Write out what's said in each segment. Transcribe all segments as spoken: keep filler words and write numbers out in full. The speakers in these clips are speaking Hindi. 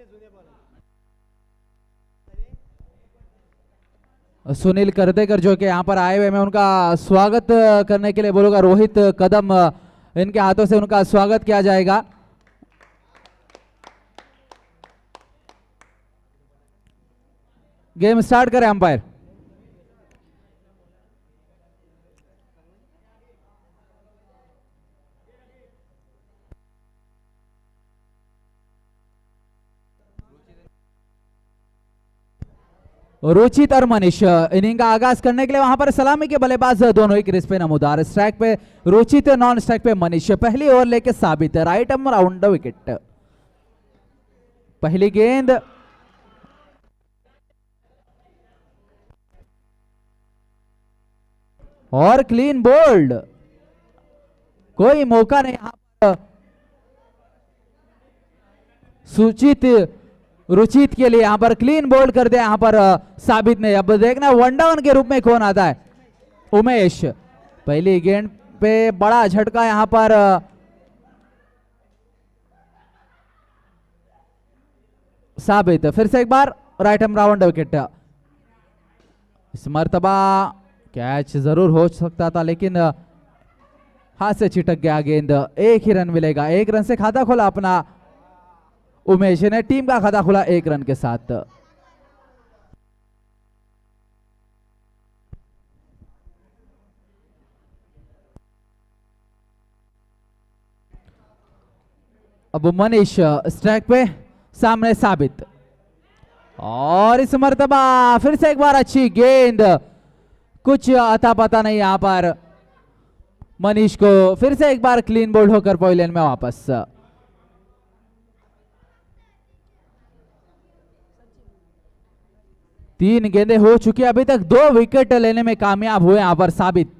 सुनील करदेकर जो कि यहाँ पर आए हुए, मैं उनका स्वागत करने के लिए बोलूंगा। रोहित कदम, इनके हाथों से उनका स्वागत किया जाएगा। गेम स्टार्ट करें अंपायर। रुचित और मनीष इनिंग का आगाज करने के लिए वहां पर सलामी के बल्लेबाज दोनों ही क्रीज पे नमूदार। स्ट्राइक पे रुचित, नॉन स्ट्राइक पे मनीष। पहली ओवर लेके Sabit, right um round the wicket. पहली गेंद और क्लीन बोल्ड, कोई मौका नहीं यहां पर सुचित रुचित के लिए। यहां पर क्लीन बोल्ड कर दिया यहां पर साबित ने। अब देखना वन डाउन के रूप में कौन आता है। उमेश, पहली गेंद पे बड़ा झटका यहां पर साबित। फिर से एक बार राइट हैंड राउंड विकेट। इस मर्तबा कैच जरूर हो सकता था लेकिन हाथ से छिटक गया गेंद। एक ही रन मिलेगा। एक रन से खाता खोला अपना उमेश ने, टीम का खाता खुला एक रन के साथ। अब मनीष स्ट्राइक पे, सामने साबित। और इस मर्तबा फिर से एक बार अच्छी गेंद, कुछ आता पता नहीं यहां पर मनीष को। फिर से एक बार क्लीन बोल्ड होकर पवेलियन में वापस। तीन गेंदें हो चुकी, अभी तक दो विकेट लेने में कामयाब हुए यहां पर साबित।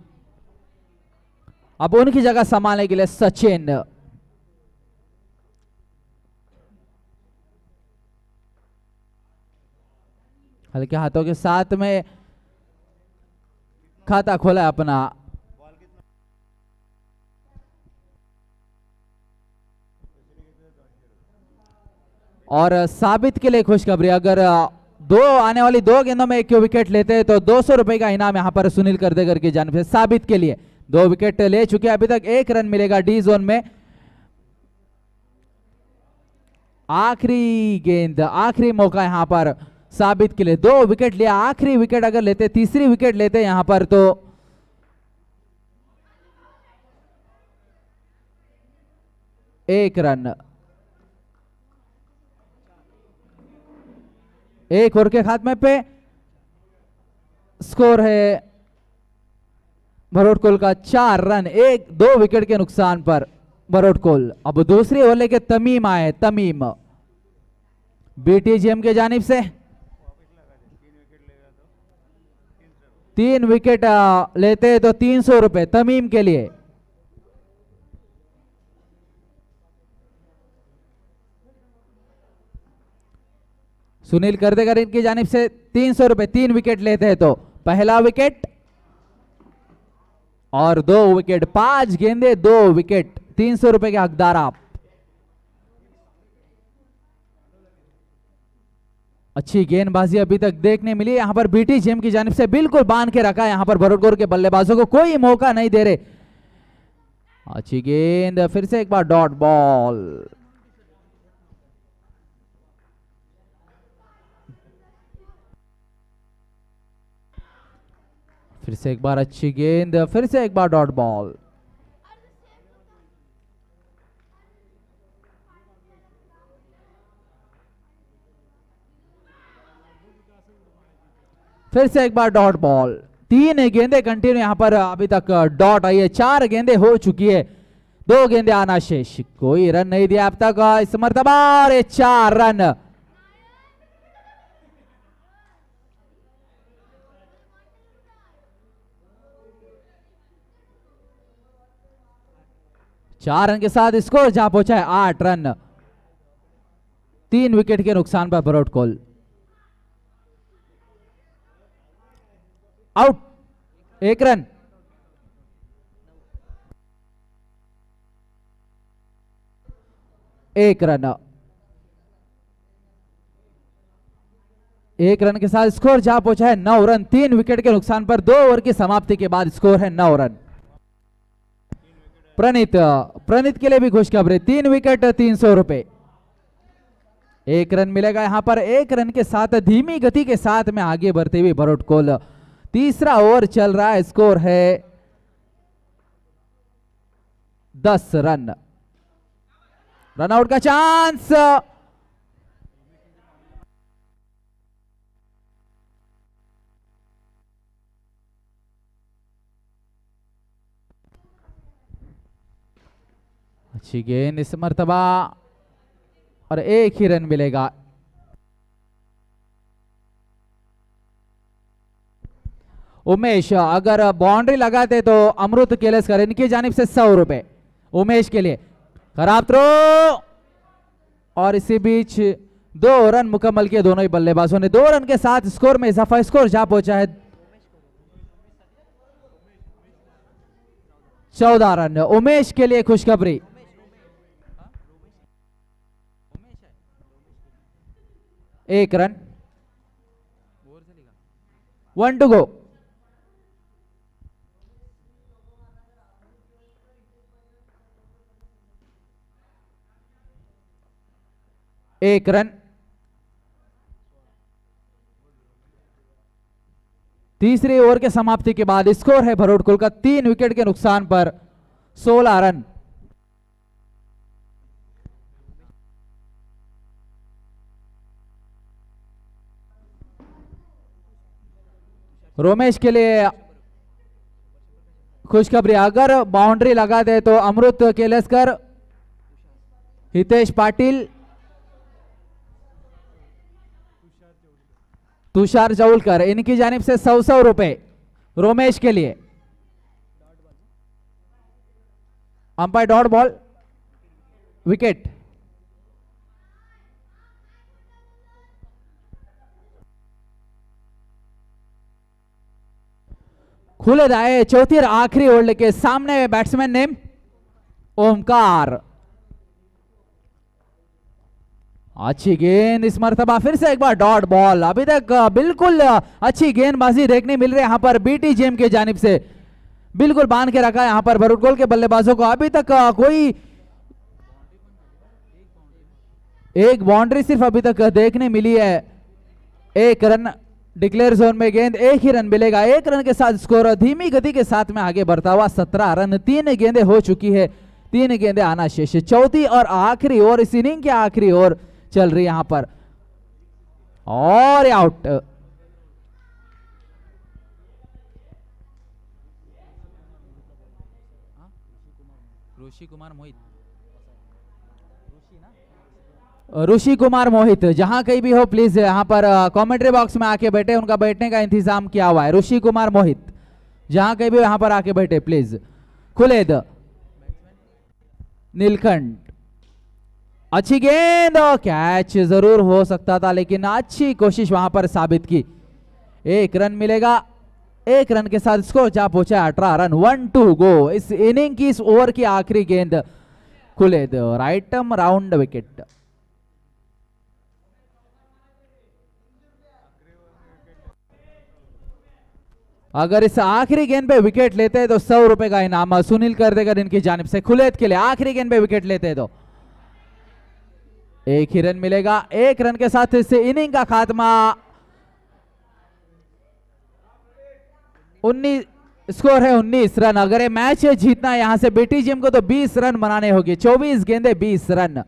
अब उनकी जगह संभालने के लिए सचिन। हल्के हाथों के साथ में खाता खोला अपना। और साबित के लिए खुशखबरी, अगर दो आने वाली दो गेंदों में एक विकेट लेते हैं तो दो सौ रुपए का इनाम यहां पर सुनील करदेकर की जानिब से साबित के लिए। दो विकेट ले चुके, अभी तक एक रन मिलेगा डी जोन में। आखिरी गेंद, आखिरी मौका यहां पर साबित के लिए। दो विकेट लिया, आखिरी विकेट अगर लेते, तीसरी विकेट लेते यहां पर तो एक रन। एक ओवर के खात्मे पे स्कोर है भरोटकोल का चार रन, एक दो विकेट के नुकसान पर भरोटकोल। अब दूसरी ओवर लेके तमीम आए। तमीम बीटीजीएम के जानिब से तीन विकेट लेते तो तीन सौ रुपए तमीम के लिए। सुनील करदेकर इनकी जानिब से तीन सौ रुपए, तीन विकेट लेते हैं तो पहला विकेट और दो विकेट। पांच गेंदे दो विकेट, तीन सौ रुपए के हकदार आप। अच्छी गेंदबाजी अभी तक देखने मिली यहां पर बीटीजीएम की जानिब से। बिल्कुल बांध के रखा है यहां पर भरोटकोल के बल्लेबाजों को, कोई मौका नहीं दे रहे। अच्छी गेंद, फिर से एक बार डॉट बॉल। फिर से एक बार अच्छी गेंद, फिर से एक बार डॉट बॉल। फिर से एक बार डॉट बॉल। तीन गेंदें कंटिन्यू यहां पर अभी तक डॉट आई है। चार गेंदें हो चुकी है, दो गेंदें आना शेष। कोई रन नहीं दिया अब तक इस मर्तबा, और ये चार रन। चार रन के साथ स्कोर जहां पहुंचा है आठ रन, तीन विकेट के नुकसान पर भरोटकोल आउट। एक रन। एक रन। एक रन के साथ स्कोर जा पहुंचा है नौ रन। तीन विकेट के नुकसान पर दो ओवर की समाप्ति के बाद स्कोर है नौ रन। प्रणीत प्रणीत के लिए भी खुशखबरी, तीन विकेट तीन सौ रुपए। एक रन मिलेगा यहां पर। एक रन के साथ धीमी गति के साथ में आगे बढ़ते हुए भरोट कोल। तीसरा ओवर चल रहा है, स्कोर है दस रन। रनआउट का चांस, अच्छी गेंद इस मर्तबा और एक ही रन मिलेगा। उमेश अगर बाउंड्री लगाते तो अमृत केलेस्कर, इनकी जानिब से सौ रुपए उमेश के लिए। खराब थ्रो और इसी बीच दो रन मुकम्मल किए दोनों ही बल्लेबाजों ने। दो रन के साथ स्कोर में इजाफा, स्कोर जा पहुंचा है चौदह रन। उमेश के लिए खुशखबरी, एक रन, वन टू गो। एक रन। तीसरे ओवर के समाप्ति के बाद स्कोर है भरोट कुल का तीन विकेट के नुकसान पर सोलह रन। रोमेश के लिए खुशखबरी, अगर बाउंड्री लगा दे तो अमृत केलेस्कर, हितेश पाटिल, तुषार जवलकर, इनकी जानिब से सौ सौ रुपए रोमेश के लिए। Umpire dot ball, wicket. खुले दाए चौथी और आखिरी ओवर के सामने बैट्समैन नेम ओमकार। अच्छी गेंद इस मर्तबा, फिर से एक बार डॉट बॉल। अभी तक बिल्कुल अच्छी गेंदबाजी देखने मिल रही है यहां पर बीटी जेम के जानिब से। बिल्कुल बांध के रखा है यहां पर भरूच गोल के बल्लेबाजों को। अभी तक कोई एक बाउंड्री सिर्फ अभी तक देखने मिली है। एक रन डिक्लेयर जोन में गेंद, एक ही रन मिलेगा। एक रन के साथ स्कोर धीमी गति के साथ में आगे बढ़ता हुआ सत्रह रन। तीन गेंदें हो चुकी है, तीन गेंदें आना शेष। चौथी और आखिरी ओवर, इस इनिंग के आखिरी ओवर चल रही यहां पर और आउट। ऋषि कुमार मोहित, ऋषि कुमार मोहित जहां कहीं भी हो प्लीज यहां पर कमेंट्री बॉक्स में आके बैठे, उनका बैठने का इंतजाम किया हुआ है। ऋषि कुमार मोहित जहां कहीं भी यहां पर आके बैठे प्लीज। खुलेद, नीलखंड, अच्छी गेंद, कैच जरूर हो सकता था लेकिन अच्छी कोशिश वहां पर साबित की। एक रन मिलेगा। एक रन के साथ स्कोर जा पहुंचा अठारह रन। One to go. इस इनिंग की इस ओवर की आखिरी गेंद Khaled, right arm round wicket. अगर इस आखिरी गेंद पे विकेट लेते हैं तो सौ रुपए का इनाम सुनील कर देगा इनकी जानिब से। खुलेद के लिए आखिरी गेंद पे विकेट लेते हैं तो एक ही रन मिलेगा। एक रन के साथ इस इनिंग का खात्मा। उन्नीस स्कोर है उन्नीस रन। अगर ये मैच जीतना है यहां से बीटी जिम को तो बीस रन बनाने होंगे। चौबीस गेंदे बीस run.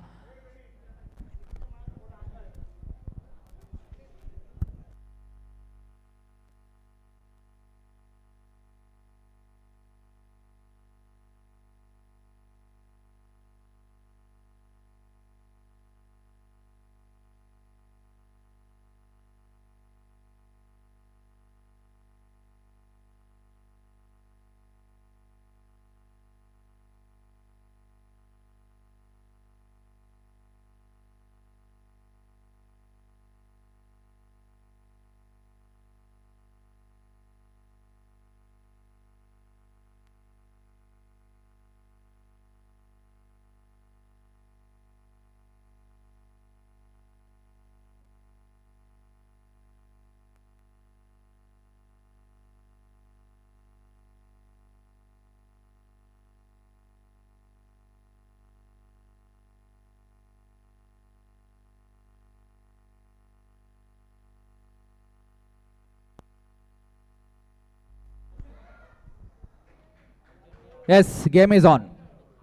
Yes, game is on.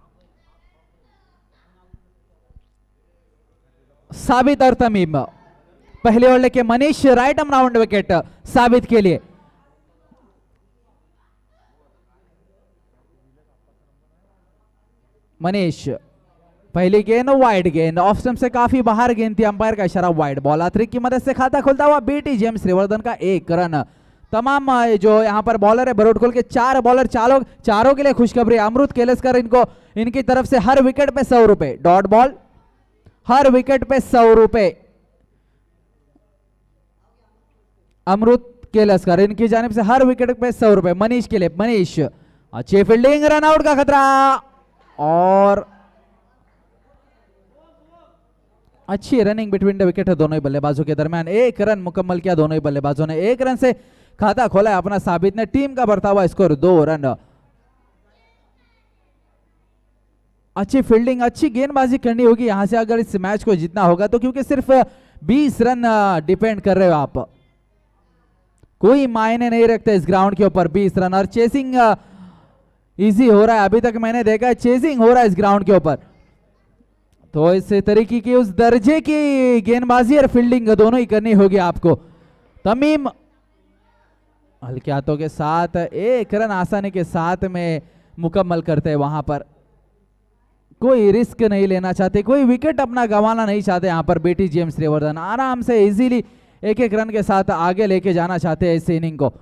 Sabit और तमीम पहले ओवर लेके Manish right arm round wicket Sabit के लिए। मनीष पहली गेंद वाइड गेंद, ऑफ स्टंप से काफी बाहर गेंद थी, अंपायर का इशारा वाइड बॉल। अतिरिक्त की मदद से खाता खुलता हुआ बीटी जेम्स श्रीवर्धन का एक रन। तमाम जो यहां पर बॉलर है बरोड खोल के चार बॉलर चारों चारों के लिए खुशखबरी। अमृत केलेस्कर इनको इनकी तरफ से हर विकेट पे सौ रुपए डॉट बॉल, हर विकेट पे सौ रुपए। अमृत केलेस्कर इनकी जानिब से हर विकेट पे सौ रुपए। मनीष के लिए, मनीष अच्छी फील्डिंग, रन आउट का खतरा और अच्छी रनिंग बिटवीन द विकेट है दोनों ही बल्लेबाजों के दरमियान। एक रन मुकम्मल किया दोनों ही बल्लेबाजों ने, एक रन से खाता खोला है अपना। साबित ने टीम का बढ़ता हुआ स्कोर दो रन। अच्छी फील्डिंग, अच्छी गेंदबाजी करनी होगी यहां से अगर इस मैच को जीतना होगा तो, क्योंकि सिर्फ बीस रन डिपेंड कर रहे हो आप, कोई मायने नहीं रखते इस ग्राउंड के ऊपर बीस रन। और चेसिंग इजी हो रहा है, अभी तक मैंने देखा है चेसिंग हो रहा है इस ग्राउंड के ऊपर। तो इस तरीके की उस दर्जे की गेंदबाजी और फील्डिंग दोनों ही करनी होगी आपको। तमीम हल्के हाथों के साथ एक रन आसानी के साथ में मुकम्मल करते हैं। वहां पर कोई रिस्क नहीं लेना चाहते, कोई विकेट अपना गंवाना नहीं चाहते। यहां पर बीटी जेम्स श्रीवर्धन आराम से इजीली एक एक रन के साथ आगे लेके जाना चाहते हैं इस इनिंग को।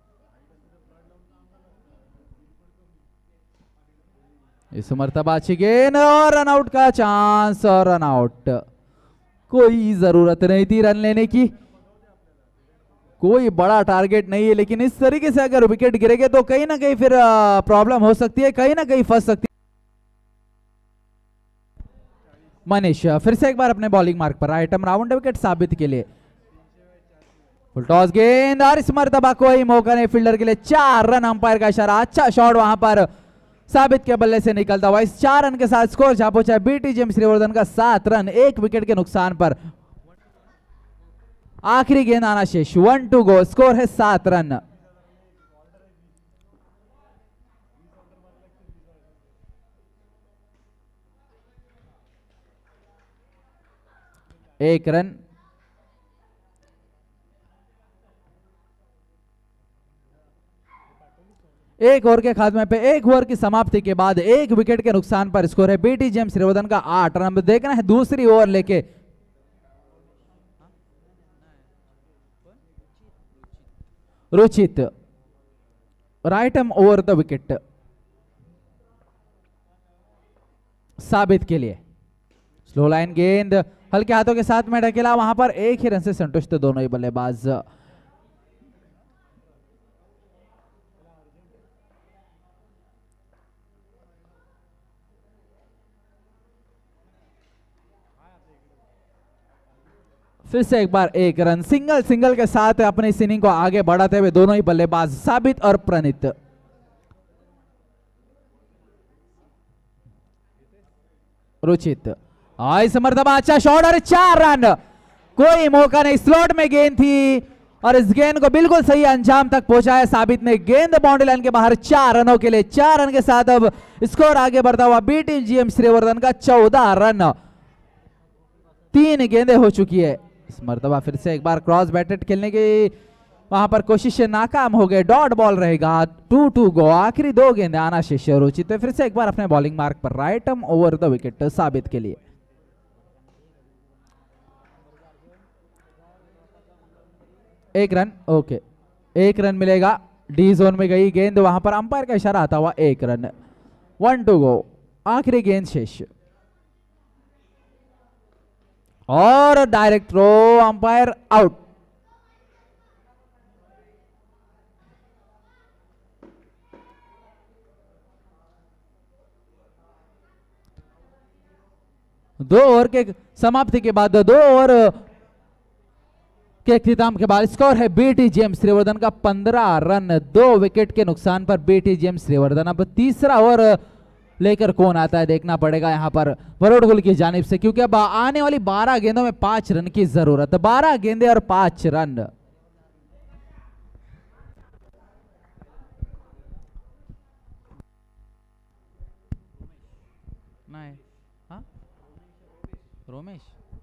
इस मर्तबा अच्छी गेंद और रन आउट का चांस और रन आउट। कोई जरूरत नहीं थी रन लेने की, कोई बड़ा टारगेट नहीं है, लेकिन इस तरीके से अगर विकेट गिरेगे तो कहीं ना कहीं फिर प्रॉब्लम हो सकती है, कहीं ना कहीं फंस सकती है। मनीष फिर से एक बार अपने बॉलिंग मार्क पर, right arm round wicket Sabit के लिए। फुल टॉस गेंद और इस मर्तबा कोई मौका नहीं फील्डर के लिए। चार रन, अंपायर का इशारा, अच्छा शॉट वहां पर साबित के बल्ले से निकलता हुआ। इस चार रन के साथ स्कोर जहां पहुंचा बीटी जेम्स श्रीवर्धन का सात रन, एक विकेट के नुकसान पर। आखिरी गेंद आना शेष, वन टू गो, स्कोर है सात रन। एक रन, एक ओवर के खात्मे पे, एक ओवर की समाप्ति के बाद एक विकेट के नुकसान पर स्कोर है बीटी जेम्स श्रीवर्धन का आठ रन। देखना है दूसरी ओवर लेके Ruchit, right arm over the wicket Sabit के लिए। स्लो लाइन गेंद हल्के हाथों के साथ में ढकेला, वहां पर एक ही रन से संतुष्ट दोनों ही बल्लेबाज। फिर से एक बार एक रन, सिंगल सिंगल के साथ अपनी इस इनिंग को आगे बढ़ाते हुए दोनों ही बल्लेबाज साबित और प्रणीत। रुचित इस मर्तबा अच्छा शॉट और चार रन, कोई मौका नहीं, स्लॉट में गेंद थी और इस गेंद को बिल्कुल सही अंजाम तक पहुंचाया साबित ने। गेंद बाउंड्री लाइन के बाहर, चार रनों के लिए। चार रन के साथ अब स्कोर आगे बढ़ता हुआ बीटी जेम्स श्रीवर्धन का चौदह रन। तीन गेंदें हो चुकी है। इस मर्तबा फिर से एक बार क्रॉस बैटेड खेलने की वहां पर कोशिश नाकाम हो गए, डॉट बॉल रहेगा, टू टू गो। आखिरी दो गेंदें आना शेष है। रुचित फिर से एक बार अपने बॉलिंग मार्क पर, right arm over the wicket Sabit के लिए। एक रन, ओके, एक रन मिलेगा। डी जोन में गई गेंद, वहां पर अंपायर का इशारा आता हुआ एक रन, वन टू गो। आखिरी गेंद शेष और डायरेक्ट थ्रो, अंपायर आउट। दो ओवर के समाप्ति के बाद, दो ओवर के अख्तिताम के बाद स्कोर है बीटी जेम्स श्रीवर्धन का पंद्रह रन, दो विकेट के नुकसान पर बीटी जेम्स श्रीवर्धन। अब तीसरा ओवर लेकर कौन आता है देखना पड़ेगा यहां पर बरोडगुल की जानिब से, क्योंकि अब आने वाली बारह गेंदों में पांच रन की जरूरत है। बारह गेंदें और पांच रन। करना है। हाँ रोमेश,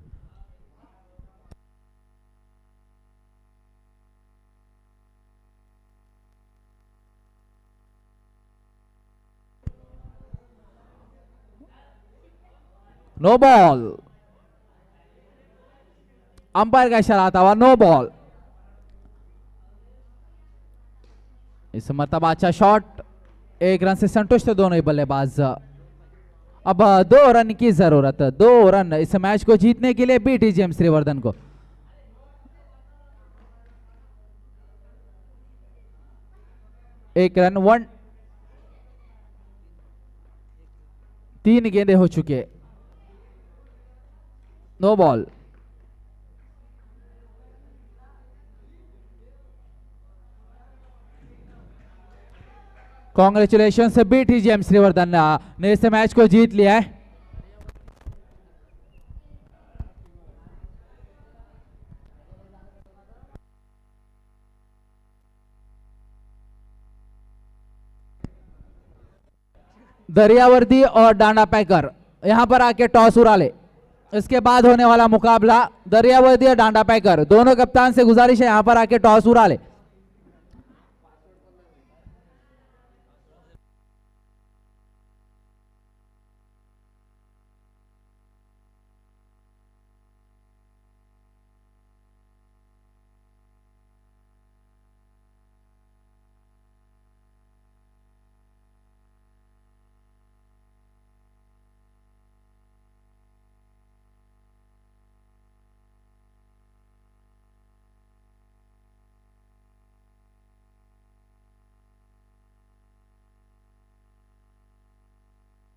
नो बॉल। अंपायर का इशारा आता हुआ नो बॉल। इस मरतबा अच्छा शॉट, एक रन से संतुष्ट दोनों ही बल्लेबाज। अब दो रन की जरूरत, दो रन इस मैच को जीतने के लिए बीटीजीएम श्रीवर्धन को। एक रन, वन, तीन गेंदे हो चुके, नो बॉल। कांग्रेचुलेशन से बीटीजीएम श्रीवर्धन ने इस मैच को जीत लिया है। दरियावर्दी और डांडा पैकर यहां पर आके टॉस उड़ा ले। इसके बाद होने वाला मुकाबला दरियावर्दी और डांडा पैकर, दोनों कप्तान से गुजारिश है यहां पर आके टॉस उड़ा ले।